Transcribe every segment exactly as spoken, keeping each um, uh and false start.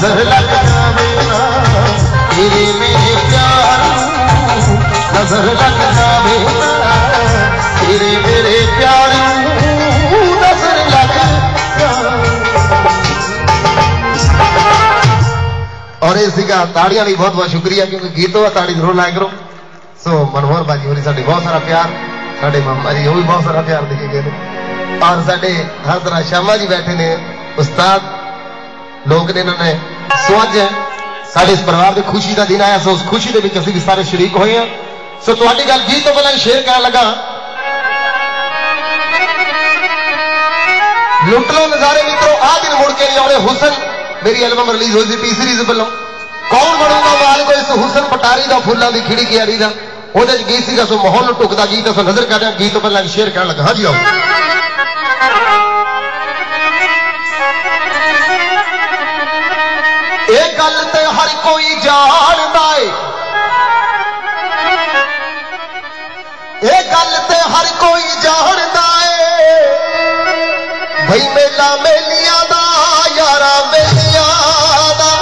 नजर लग जावे ना तेरे मेरे प्यार नजर लग जावे ना तेरे मेरे प्यार नजर लग जावे। और इसका ताड़ियां भी बहुत बहुत शुक्रिया क्योंकि गीत हुआ ताड़ी जरूर लाया करो। सो मनोहर भाजी होरी साडी बहुत सारा प्यार साडे मामा जी वो भी बहुत सारा प्यार देके गए और साडे हर तरह श्यामा जी बैठे ने उस्ताद लोग ने इन्होंने सोच है साडे इस परिवार की खुशी का दिन आया सो उस खुशी के असीं भी सारे शरीक हुए हैं। सो तुहाडी गल गीत तो पहला शेर कहन लगा लुट लो नजारे मित्रों आ दिन मुड़ के नहीं आने। हुसन मेरी एल्बम रिलीज हुई थी टी सीरीज वालों कौन बनूंगा मालिक इस हुसन पटारी का फुलों की खिड़ी क्यारी का वो गीत सीगा सो माहौल टुकता गीत सो नजर कर गीत तो पहला शेर कहन लगा। हाँ जी आओ ये गल ते हर कोई जानदा है ये गल ते हर कोई जानदा है भई मेला मेलिया दा यारा मेलिया दा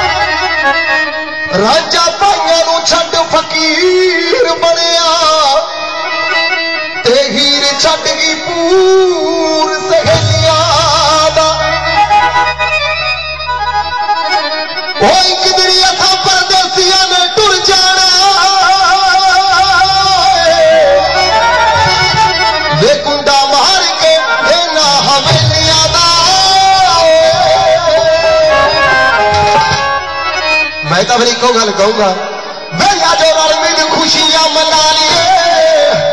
राजा भाइयां नू छड्ड फकीर बनिया ते हीर छड्ड गई पूर सहेलिया दा किधरी असा परदेसिया ने टुर जाना वे कुंडा मार के ना हवेलिया दा। मैं तो फिर एक गल कहूंगा भैया जो रल मिल खुशियां मना लिए